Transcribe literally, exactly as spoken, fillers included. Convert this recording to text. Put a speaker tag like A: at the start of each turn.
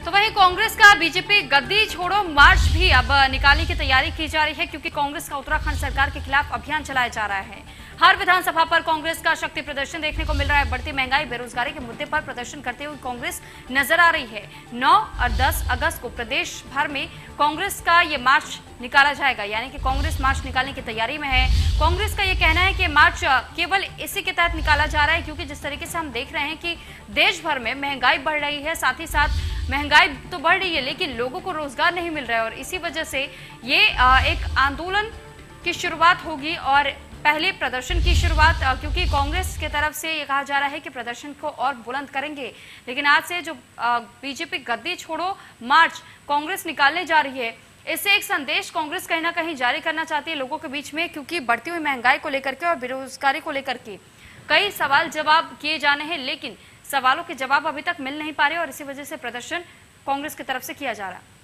A: तो वहीं कांग्रेस का बीजेपी गद्दी छोड़ो मार्च भी अब निकालने की तैयारी की जा रही है, क्योंकि कांग्रेस का उत्तराखंड सरकार के खिलाफ अभियान चलाया जा रहा है। हर विधानसभा पर कांग्रेस का शक्ति प्रदर्शन देखने को मिल रहा है। बढ़ती महंगाई, बेरोजगारी के मुद्दे पर प्रदर्शन करते हुए कांग्रेस नजर आ रही है। नौ और दस अगस्त को प्रदेश भर में कांग्रेस का ये मार्च निकाला जाएगा, यानी कि कांग्रेस मार्च निकालने की तैयारी में है। कांग्रेस का ये कहना है कि मार्च केवल इसी के तहत निकाला जा रहा है, क्योंकि जिस तरीके से हम देख रहे हैं कि देश भर में महंगाई बढ़ रही है, साथ ही साथ महंगाई तो बढ़ रही है लेकिन लोगों को रोजगार नहीं मिल रहा है, और इसी वजह से ये एक आंदोलन की शुरुआत होगी और पहले प्रदर्शन की शुरुआत, क्योंकि कांग्रेस की तरफ से ये कहा जा रहा है कि प्रदर्शन को और बुलंद करेंगे। लेकिन आज से जो बीजेपी गद्दी छोड़ो मार्च कांग्रेस निकालने जा रही है, इससे एक संदेश कांग्रेस कहीं ना कहीं जारी करना चाहती है लोगों के बीच में, क्योंकि बढ़ती हुई महंगाई को लेकर के और बेरोजगारी को लेकर के कई सवाल जवाब किए जाने हैं, लेकिन सवालों के जवाब अभी तक मिल नहीं पा रहे और इसी वजह से प्रदर्शन कांग्रेस की तरफ से किया जा रहा है।